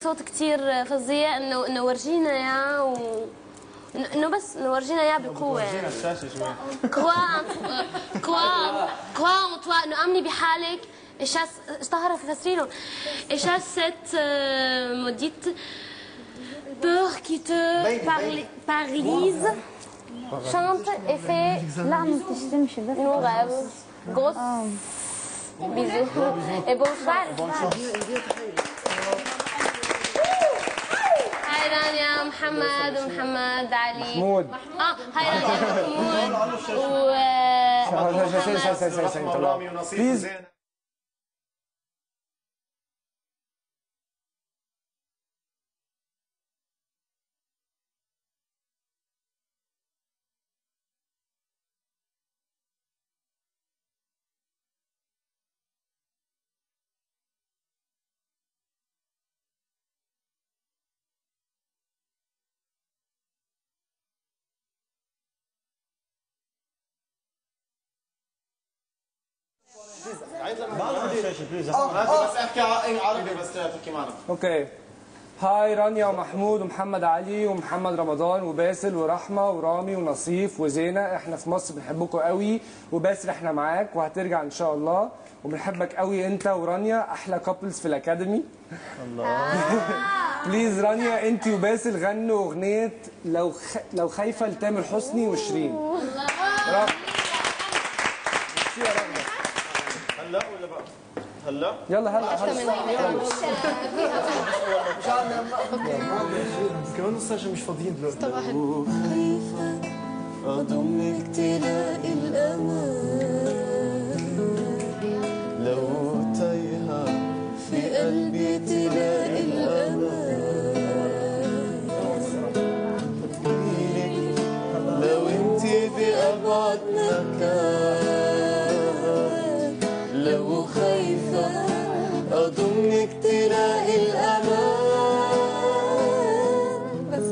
صوت كتير فظيع، انه ورجينا اياه انه بس نورجينا اياه بقوه يعني. ورجينا الشاشه شوي. كوا انه امني بحالك. اشاس اشتهر في فسرينه. اشاس cette maudite peur qui te paralyse. Chante et fait. لا ما بتشتمش بس. Nous rêve. Grosse. Bisous. Et bonsoir. هاي رانيا محمد ومحمد علي. محمود. هاي رانيا محمود رامي ونصيف وزين. بس احكي عربي بس تحكي معنا. اوكي. هاي رانيا ومحمود ومحمد علي ومحمد رمضان وباسل ورحمه ورامي ونصيف وزينه، احنا في مصر بنحبكم قوي، وباسل احنا معاك وهترجع ان شاء الله، وبنحبك قوي انت ورانيا، احلى كابلز في الاكاديمي. الله. بليز رانيا انت وباسل غنوا اغنيه لو خايفه لتامر حسني وشيرين. الله. هلا ولا بقى؟ هلا؟ يلا هلا كمان نص ساعة مش فاضيين دلوقتي. خايفة أضمك تلاقي الأمان، لو تايهة في قلبي تلاقي الأمان، لو انت بأبعد مكان، لو خايفة أضمك تلاقي الأمان. بس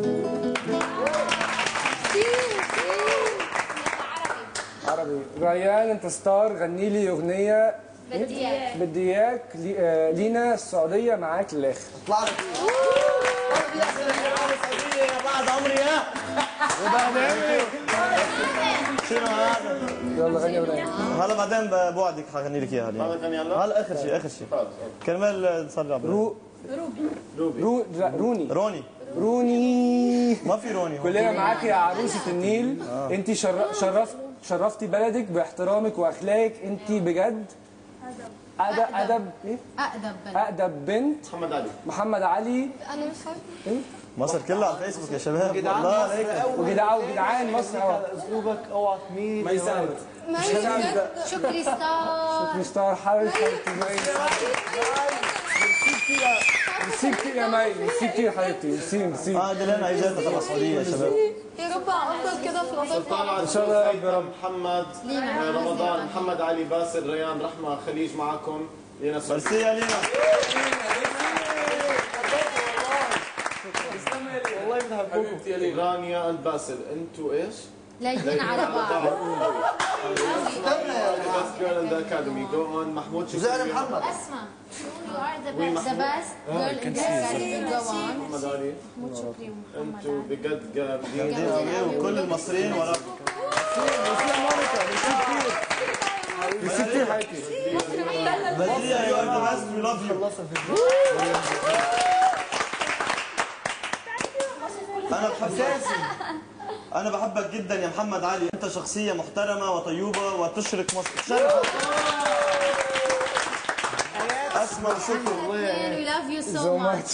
عربي. ريان انت ستار، غني لي اغنيه. بدي اياك لينا السعوديه معاك للاخر. اطلع لك يا بعد عمري يا شنو هذا؟ يلا غني اغنيه. هلا بعدين بوعدك حغني لك اياها اليوم. هلا اخر شيء كرمال نصلي على روني ما في روني. كلنا معاك يا عروسه النيل. انت شرفتي بلدك باحترامك واخلاقك، انت بجد ادب ايه؟ اقدب بنت. محمد علي. انا مش عارفه مصر كلها على الفيسبوك يا شباب. الله عليك. وجدعان مصر. اسلوبك اوعى تميل. ما يساعد. شكري ستار حبيبتي. ميرسي كتير يا مي، ميرسي كتير حبيبتي. ميرسي. دي لنا اجازه تبع السعوديه يا شباب. يا رب افضل كده في الوظيفه ان شاء الله يا رب. محمد رمضان، محمد علي، باسل، ريان، رحمه، خليج معكم. لينا ميرسي يا لينا. والله بنحبكم. رانيا اند باسل، انتوا ايش؟ لايقين على بعض. Best girl in the academy. Go on. محمود شو زين محمد. اسمع. You are the best girl in the academy. Go on. محمد علي. محمود شكري ومحمد انتوا بجد جامدين. وكل المصريين وراك. ميرسي كتير حبيبتي. بدرية يو ار ذا بيست وي لاف يو. أنا بحبك جدا يا محمد علي، أنت شخصية محترمة وطيوبة وتشرق مصر. أسمع شكر. We love you so much.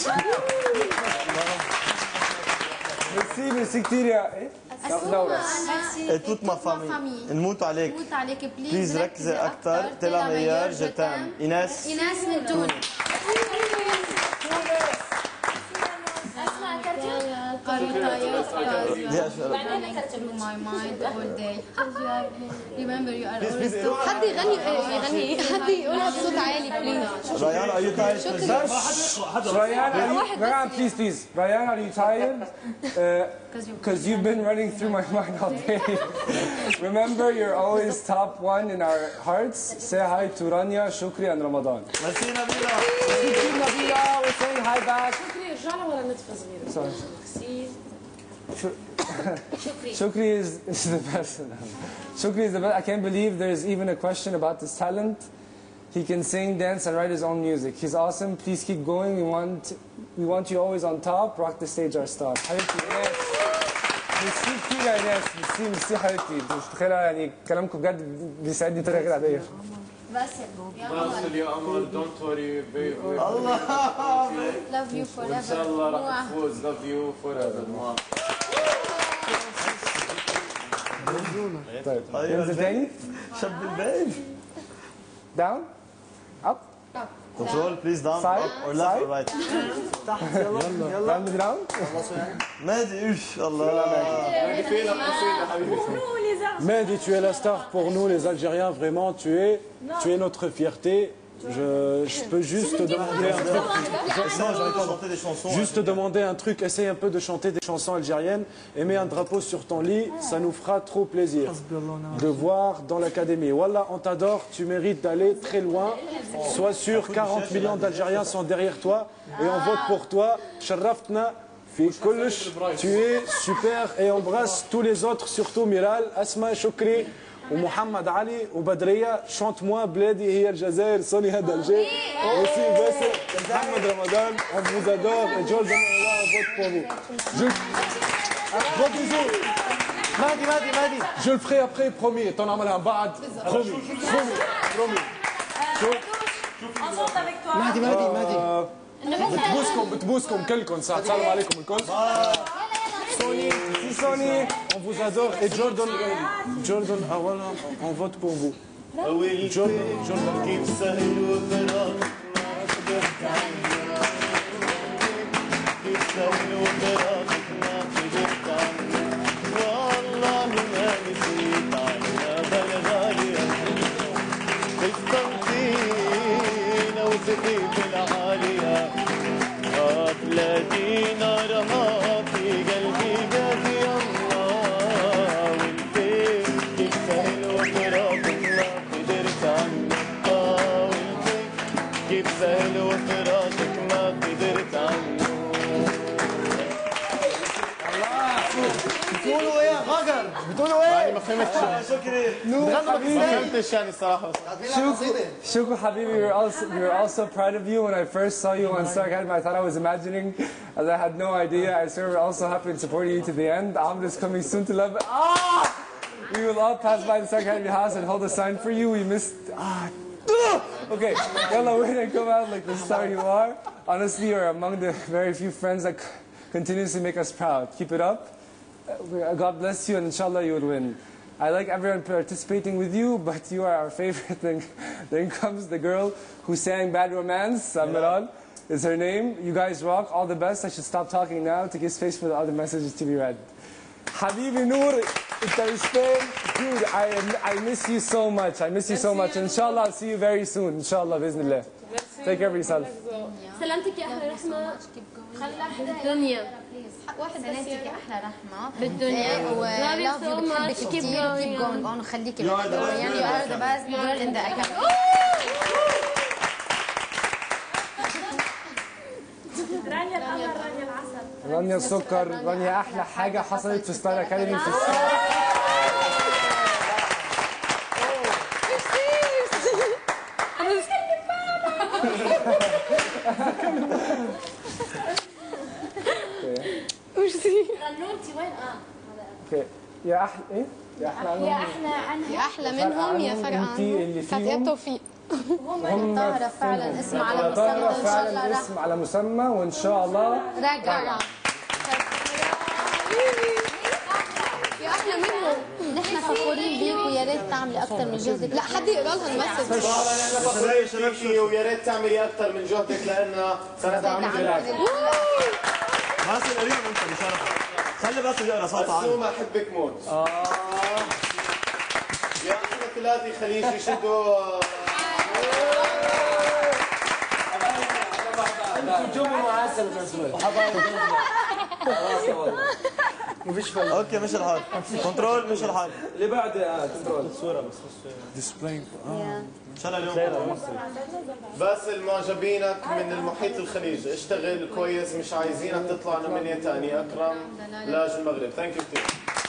ميرسي كتير يا ايه؟ لورا. توت ما فامي. نموت عليك. بليز ركزي أكثر. تلا ميار جتام. إيناس من تونس. My mind all day. Remember you are always so. حد يغني حد يقولها بصوت عالي بليز. ريان are you tired? Ryan, please. Ryan, are you tired? Because you've been running through my mind all day. Remember, you're always top one in our hearts. Say hi to Rania, Shukri, and Ramadan. Merci Nabila. We're saying hi back. نرجع لورا نتفه صغيره. Shukri is the best. Shukri is the best. I can't believe there's even a question about his talent. He can sing, dance, and write his own music. He's awesome. Please keep going. We want you always on top. Rock the stage, our star. حبيبتي إيناس. ميرسي كتير يا إيناس. ميرسي حبيبتي. انتوا مش متخيلة يعني كلامكم بجد بيساعدني بطريقة غير عادية. باسل يا قمر don't worry baby. الله love you forever. ان شاء الله راح تفوز. love you forever. طيب ننزل تاني. شب البيت. Down. Up. Control please down. Side. Up or left or right. تحت يلا. Round and round. مهدي ايش الله. هذه فينا قصيدة حبيبي. Mehdi, tu es la star pour nous les Algériens, vraiment, tu es notre fierté. Je peux juste te demander un truc. Juste te demander un truc, essaye un peu de chanter des chansons algériennes et mets un drapeau sur ton lit, ça nous fera trop plaisir de voir dans l'académie. Wallah, on t'adore, tu mérites d'aller très loin. Sois sûr, 40 millions d'Algériens sont derrière toi et on vote pour toi. Sharraftna. Tu es super et embrasse tous les autres, surtout Miral, Asma, Choukri, ou Mohamed Ali, ou Badria. Chante-moi Bledi, Hier Jazer, Soni Hadalger. Aussi Bassel, Mohamed Ramadan, on vous adore et Jordan, on vote pour vous. Gros bisous. Madi. Je le ferai après, promis. T'en as mal un bad. Promis. On chante avec toi. Madi. بتبوسكم كلكم ساعة سلام عليكم الكل. Sony. On vous adore et Jordan أولا on vote pour vous. Jordan كيف سهل وفراق ما قدرت عنه. كيف سهل وفراق ما قدرت عنه. والله ما نسيت عنها بالغالية. استمتينا وسقيت العالية. بلادي نارها في قلبي قاسي الله. وانت كيف سهل وفراقك ما قدرت عنك. وانت كيف سهل وفراقك ما قدرت عنه. بتقولوا ايه يا غجر؟ بتقولوا ايه؟ ما فهمتش. شكري. ما فهمتش يعني الصراحة. Shukr Habibi, we were all so proud of you. When I first saw you on Star Academy, I thought I was imagining, as I had no idea. I swear we're also happy and supporting you to the end. Amr is coming soon to love. We will all pass by the Star Academy house and hold a sign for you. We missed. Okay, Yalla, we're gonna come out like the star you are. Honestly, you're among the very few friends that continuously make us proud. Keep it up. God bless you, and inshallah you will win. I like everyone participating with you, but you are our favorite. Then comes the girl who sang Bad Romance. Samiran is her name. You guys rock. All the best. I should stop talking now to give space for the other messages to be read. Habibi Noor, dude, I miss you so much. I miss you so much. Inshallah, I'll see you very soon. Inshallah, bismillah. Take care of yourself. سلامتك يا احلى رحمه. بالدنيا واحد بس يا احلى رحمه بالدنيا. ولاف يو بحبك كثير. keep going on وخليكي يعني you are the best girl in the academy. رانيا القمر، رانيا العسل، رانيا السكر، رانيا احلى حاجه حصلت في ستار اكاديمي في رنونتي وين؟ اوكي يا احلى ايه؟ يا احلى منهم يا فرقان انتي اللي كانت فيهم توفيق. هم طاهرة فعلا اسم على مسمى طاهرة وان شاء الله فعلا راح اسم على مسمى وان شاء الله راجع. يا احلى منهم. نحن فخورين بيك ويا ريت تعملي اكثر من جهدك. لا حد يقرا لها المسج. انا فخورين فيكي ويا ريت تعملي اكثر من جهدك لانها سندعمك بالعافيه. باسل قريب انت بشرف. خلي باسل يقرا صوت عالي. ما احبك موت. يا احلى ثلاثي خليجي شدوا. انتوا جمهور معسل بس مفيش فايده. اوكي مش الحال. كنترول مش الحال. اللي بعد كنترول. الصوره بس ديسبلاي. ان شاء الله اليوم باسل معجبينك من المحيط الخليج، اشتغل كويس، مش عايزينك تطلع نومينيت تاني. اكرم لاج المغرب. ثانك يو كثير.